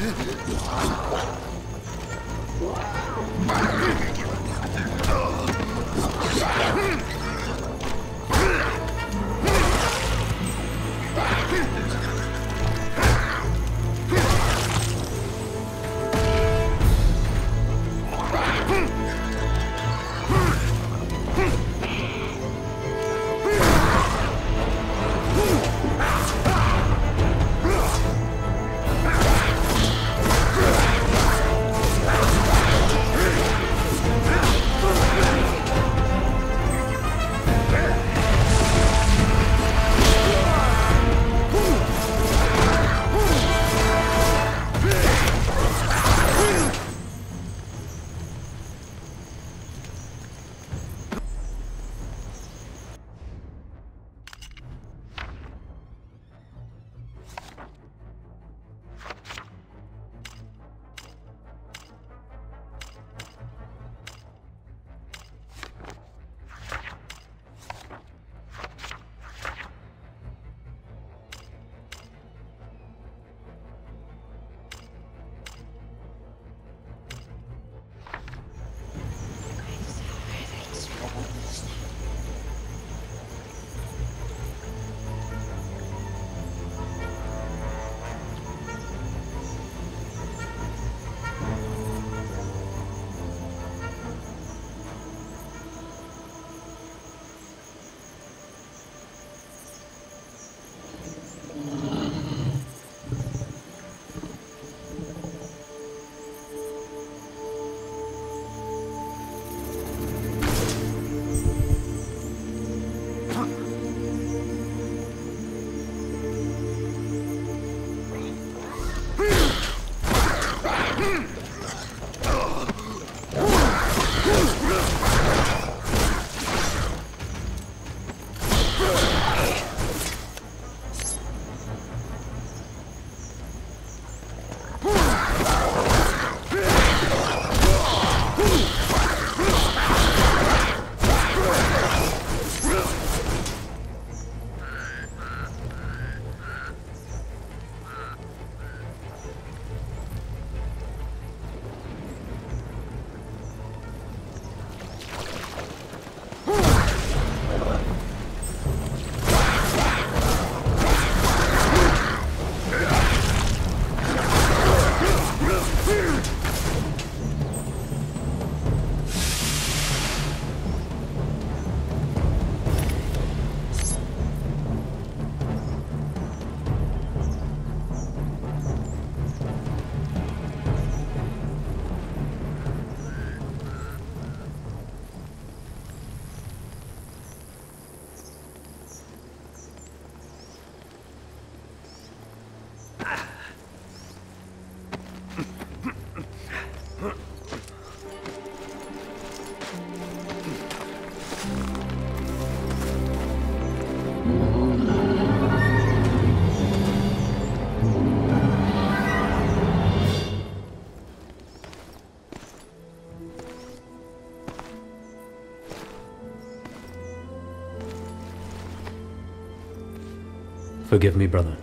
Forgive me, brother,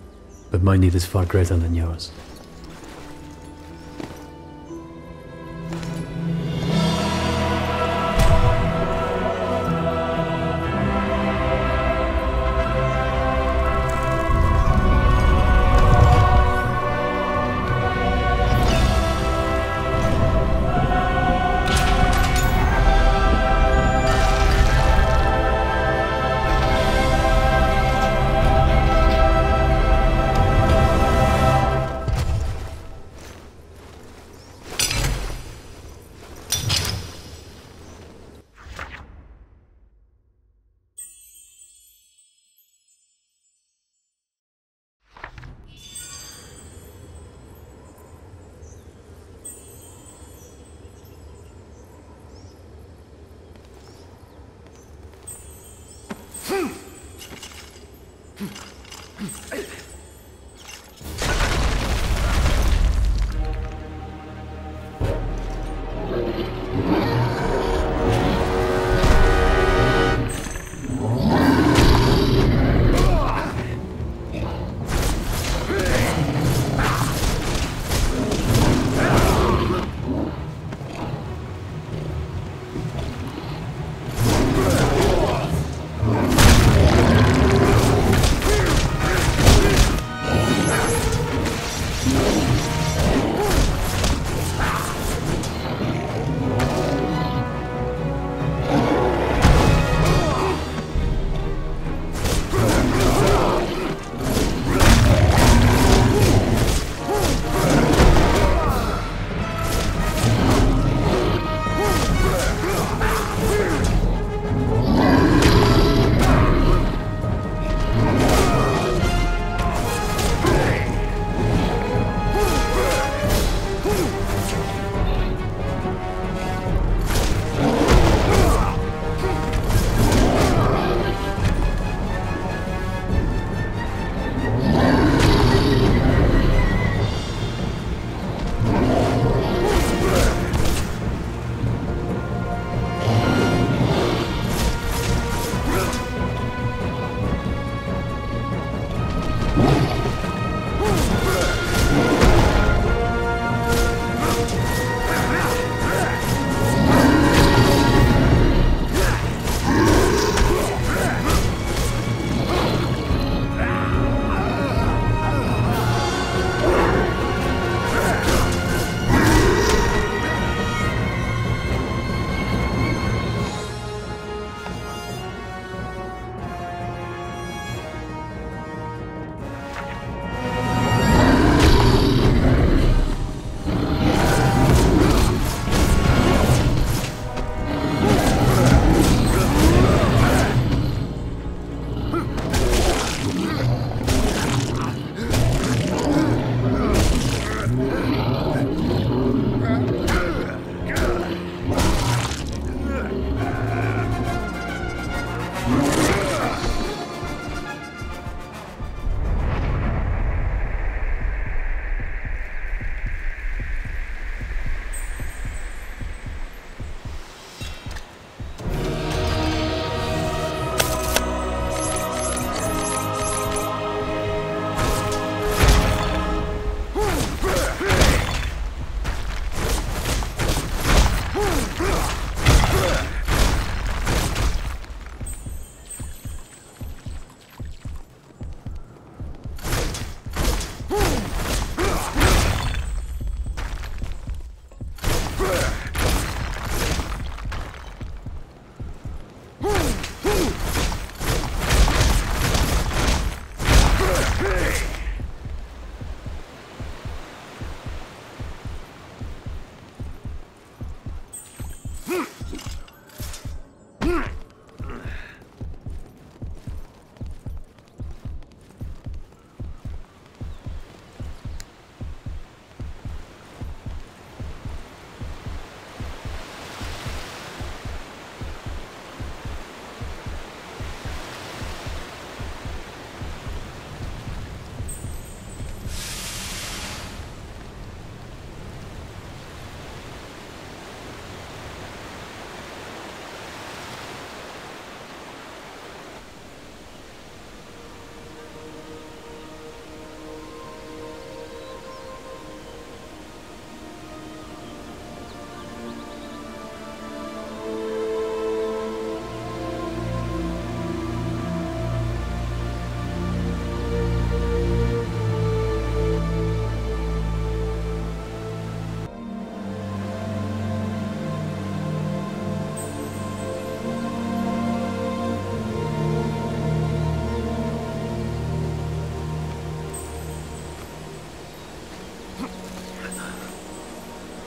but my need is far greater than yours.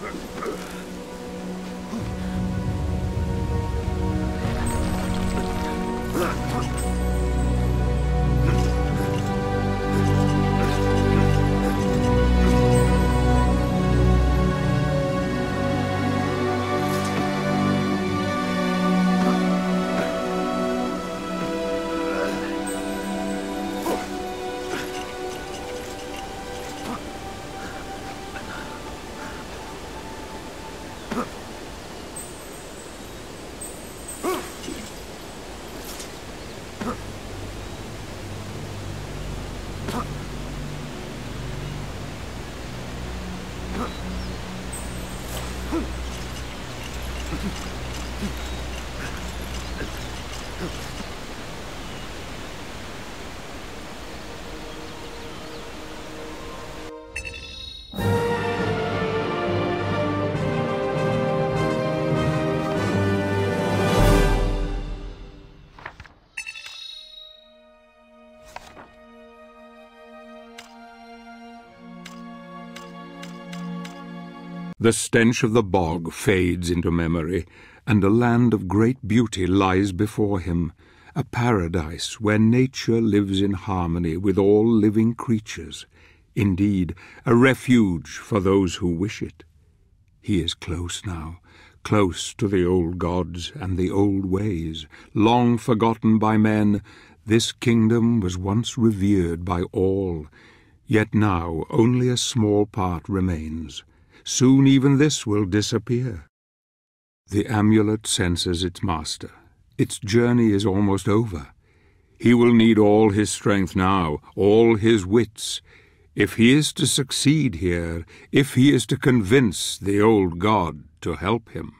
The stench of the bog fades into memory, and a land of great beauty lies before him, a paradise where nature lives in harmony with all living creatures, indeed, a refuge for those who wish it. He is close now, close to the old gods and the old ways, long forgotten by men. This kingdom was once revered by all, yet now only a small part remains. Soon even this will disappear. The amulet senses its master. Its journey is almost over. He will need all his strength now, all his wits. If he is to succeed here, if he is to convince the old god to help him.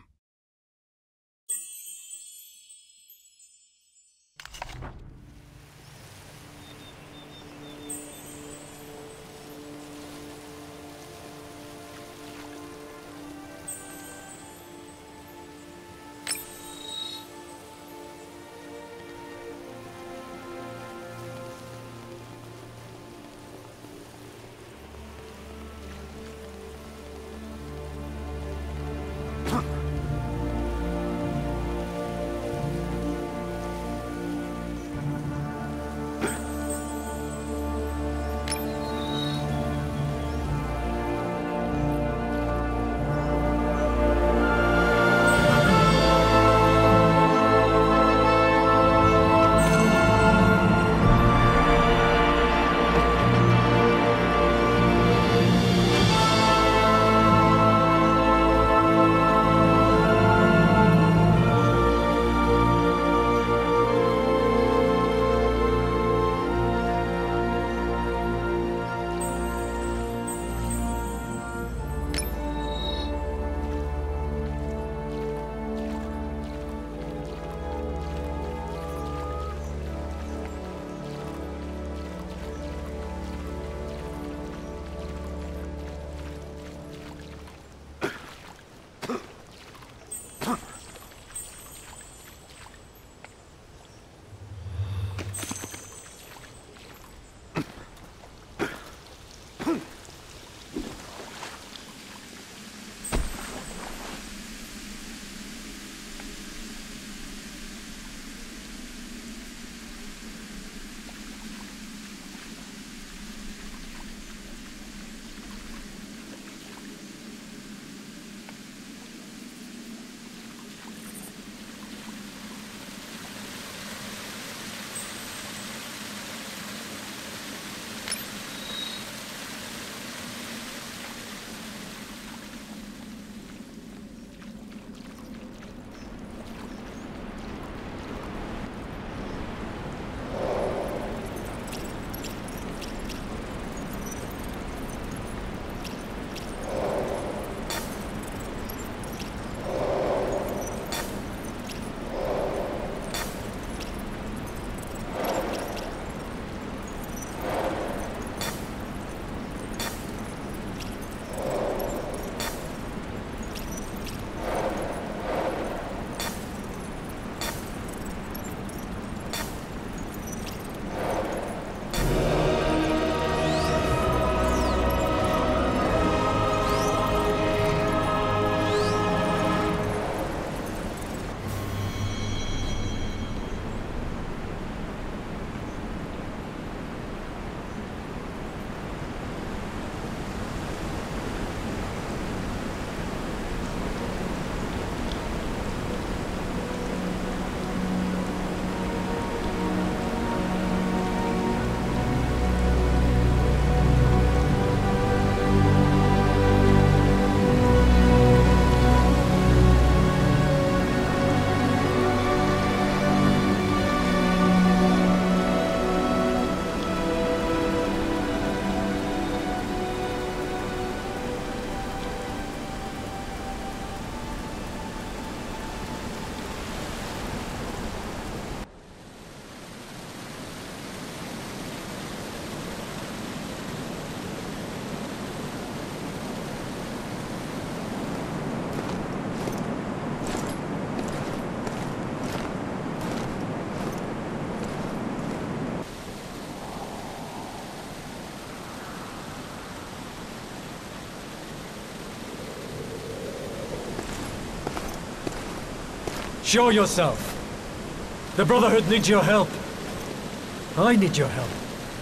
Show yourself! The Brotherhood needs your help. I need your help.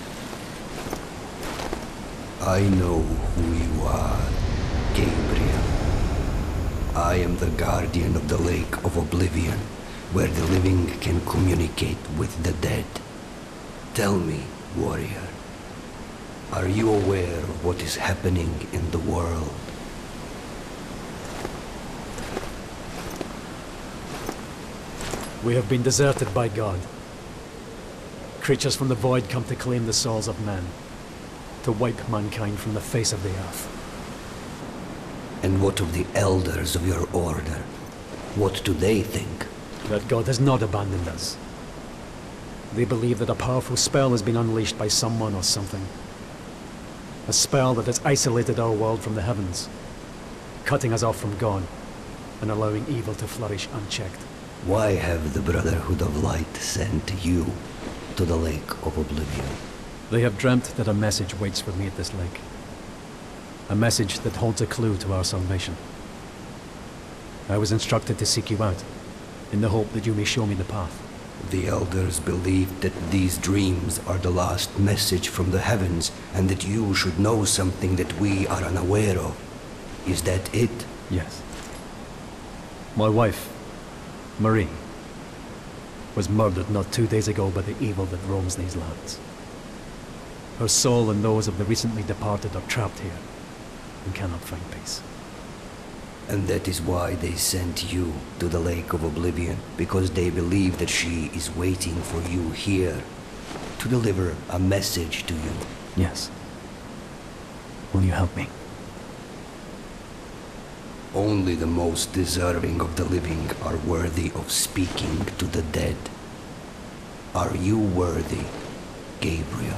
I know who you are, Gabriel. I am the guardian of the Lake of Oblivion, where the living can communicate with the dead. Tell me, warrior, are you aware of what is happening in the world? We have been deserted by God. Creatures from the void come to claim the souls of men, to wipe mankind from the face of the earth. And what of the elders of your order? What do they think? That God has not abandoned us. They believe that a powerful spell has been unleashed by someone or something. A spell that has isolated our world from the heavens, cutting us off from God, and allowing evil to flourish unchecked. Why have the Brotherhood of Light sent you to the Lake of Oblivion? They have dreamt that a message waits for me at this lake. A message that holds a clue to our salvation. I was instructed to seek you out, in the hope that you may show me the path. The elders believe that these dreams are the last message from the heavens, and that you should know something that we are unaware of. Is that it? Yes. My wife, Marie, was murdered not 2 days ago by the evil that roams these lands. Her soul and those of the recently departed are trapped here, and cannot find peace. And that is why they sent you to the Lake of Oblivion, because they believe that she is waiting for you here, to deliver a message to you. Yes. Will you help me? Only the most deserving of the living are worthy of speaking to the dead. Are you worthy, Gabriel?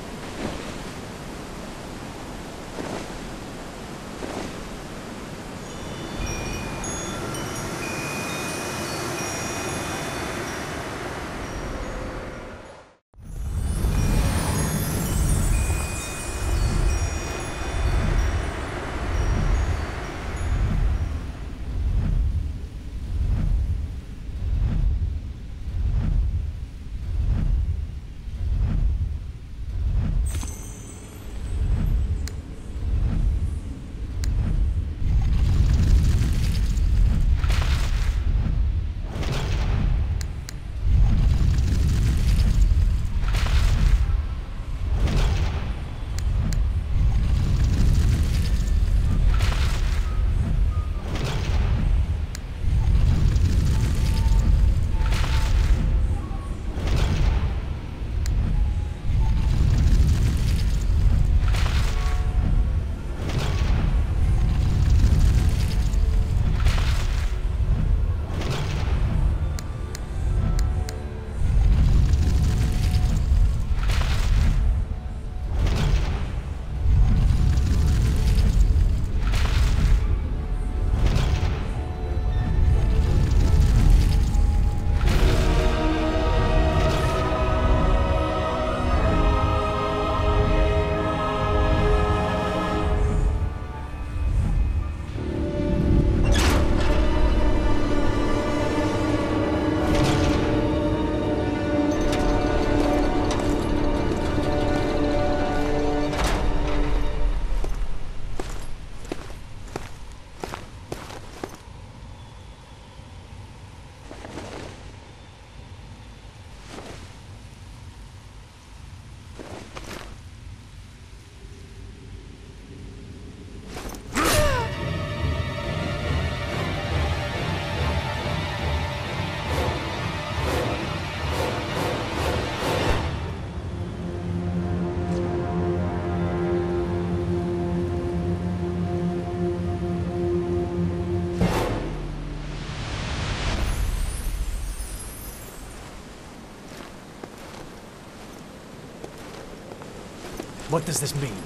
What does this mean?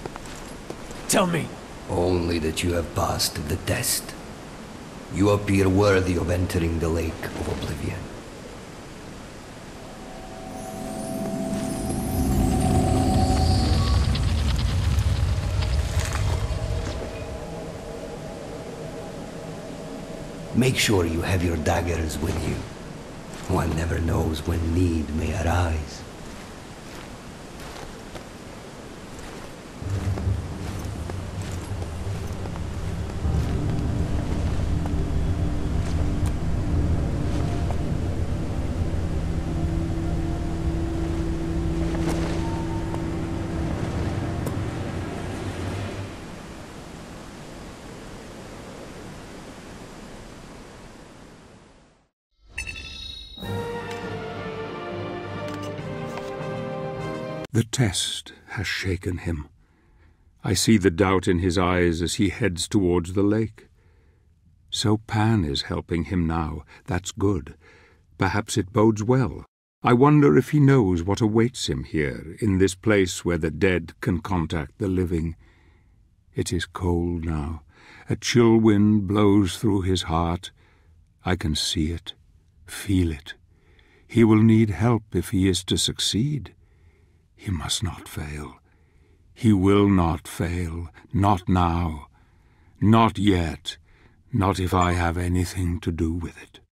Tell me! Only that you have passed the test. You appear worthy of entering the Lake of Oblivion. Make sure you have your daggers with you. One never knows when need may arise. The test has shaken him. I see the doubt in his eyes as he heads towards the lake. So Pan is helping him now. That's good. Perhaps it bodes well. I wonder if he knows what awaits him here, in this place where the dead can contact the living. It is cold now. A chill wind blows through his heart. I can see it, feel it. He will need help if he is to succeed. He must not fail. He will not fail. Not now. Not yet. Not if I have anything to do with it.